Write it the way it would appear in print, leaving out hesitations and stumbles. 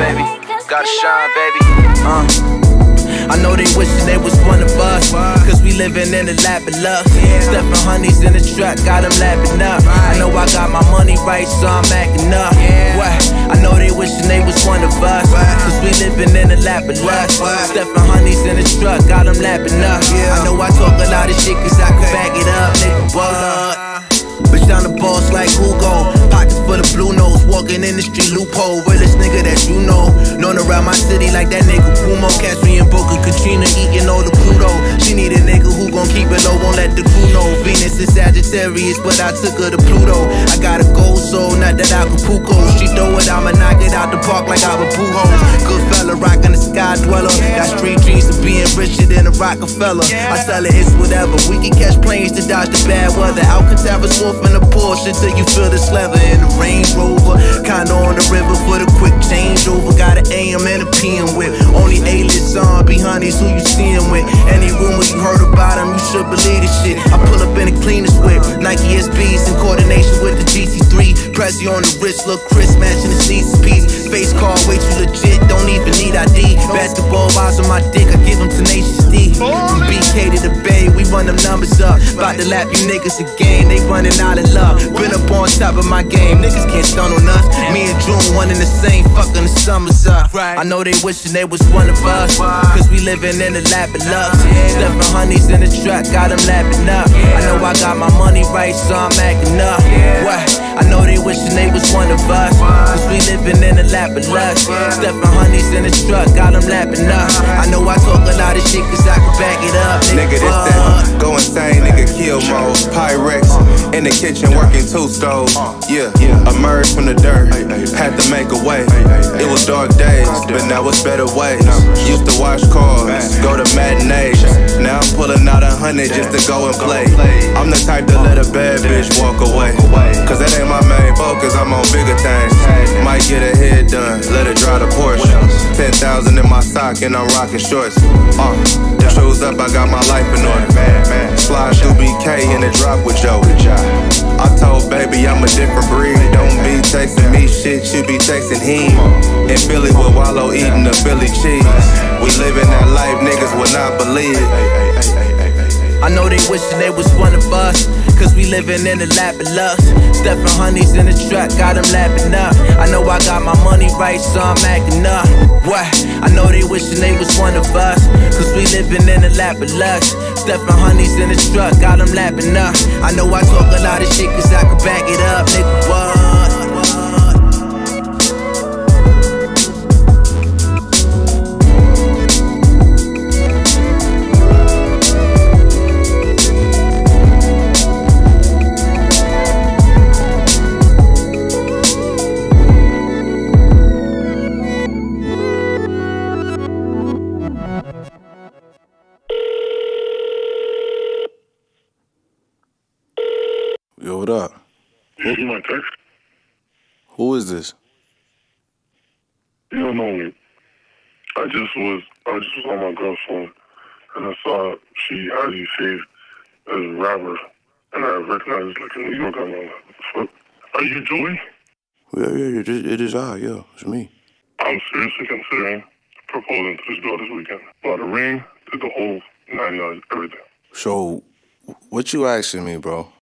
baby. Gotta shine, baby. I know they wishing they was one of us, cause we living in the lap of love. Steppin' honeys in the truck, got them lapping up. I know I got my money right, so I'm acting up. What? I know they wishing they was one of us, cause we living in the lap of love. Steppin' honeys in the truck, got them lapping up. I know I talk a lot of shit, cause I can back it up, nigga. What? Bitch, I'm the boss like Hugo. Pockets full of blue nose, walking in the street loophole. Realest nigga that you know. Known around my city like that nigga Kumo. Catch me in Boca Katrina eating all the Pluto. She need a nigga who gon' keep it low, won't let the crew know. Venus is Sagittarius, but I took her to Pluto. I got a gold soul, not that Acapulco. She throw it, I'ma knock it out the park like I'm a Pujols. Good fella, rockin' the sky dweller. Got street dreams of being richer than a Rockefeller. I tell her it's whatever. We can catch planes to dodge the bad weather. Alcatraz wolf in a Porsche till you feel this leather in the Range Rover. Kinda on the river for the quick changeover. Got an AM and a PM with. Only A-list on be honeys who you seein' with. Any rumor you heard about them, you should believe this shit. I pull up in the cleanest whip. Nike SBs in coordination with the GC3. Prezi on the wrist, look crisp, matching the Caesar piece. Face card way too legit, don't even need ID. Basketball eyes on my dick, I give them tenacious D. From BK to the Bay, we run them numbers up. About to lap you niggas again, they running out of love. Been up on top of my game, niggas can't stun on us. Me and June, one in the same, fucking the summers up. I know they wishing they was one of us, cause we living in the lap of love. Steppin' honeys in the truck, got them lapping up. I know I got my money right, so I'm acting up. What? I know they wishing they was one of us, cause we living in the lap of love. Steppin' honeys in the truck, got them lapping up. I know I talk a lot of shit, cause I can back it up. Nigga, this that go insane, nigga, kill mode. Pyrex in the kitchen working 2 stoves. Yeah, emerged from the dirt, had to make a way. It was dark days, but now it's better ways. Used to wash cars, go to matinees. Now I'm pulling out 100 just to go and play. I'm the type to let a bad bitch walk away, cause that ain't my main focus, I'm on bigger things. Might get her hair done, let her dry the Porsche. 10,000 in my sock and I'm rocking shorts. Shoes up, I got my life in order. Slide through BK in the drop with Joe. I told baby I'm a different breed. Don't be texting me shit, you be texting him. In Philly with Wallow eating the Philly cheese. We living that life niggas would not believe. I know they wishing they was one of us, cause we living in the lap of love. Steppin' honeys in the truck, got them lapping up. I know I got my money right, so I'm acting up. What? I know they wishing they was one of us, cause we living in the lap of love. Steppin' honeys in the truck, got them lapping up. I know I talk a lot of shit, cause I can back it up, nigga. What? Yo, what up? You see my text? Who is this? You don't know me. I just was on my girl's phone, and I saw she had you saved as a rapper, and I recognized like a New Yorker. I'm like, what the fuck? Are you Joey? Yeah, it is I, yeah, it's me. I'm seriously considering proposing to this girl this weekend. Bought a ring, did the whole 9 yards, everything. So, what you asking me, bro?